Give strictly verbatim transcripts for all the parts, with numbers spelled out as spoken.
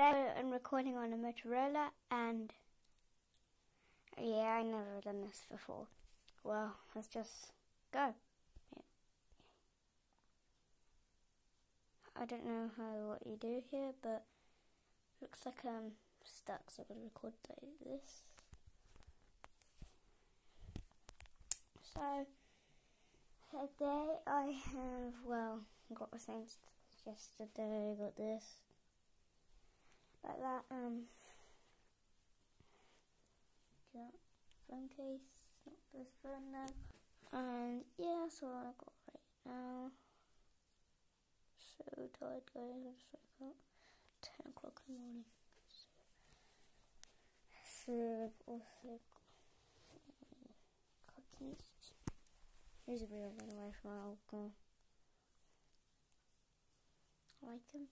Today I'm recording on a Motorola, and yeah, I never done this before. Well, let's just go. Yeah. I don't know how what you do here, but looks like I'm stuck, so I'm gonna record like this. So today I have well got the same stuff yesterday. Got this. Like that, um, got phone case, not this phone now, and yeah, that's what I got right now. So tired, guys. I just woke up ten o'clock in the morning. So, so I've also got cookies. Here's a real one away from my old girl. I like them.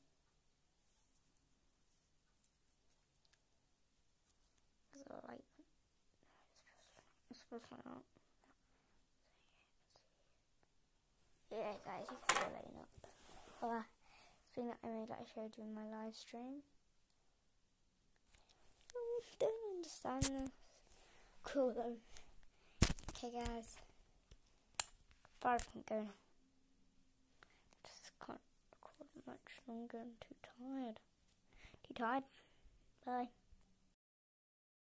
I like them. It's supposed to not. Yeah, guys, you can see it lighting up. Uh, it's been that I made, like I showed you in my live stream. I don't understand this. Cool though. Okay, guys. Far from going. Just can't record much longer. I'm too tired. Too tired. Bye.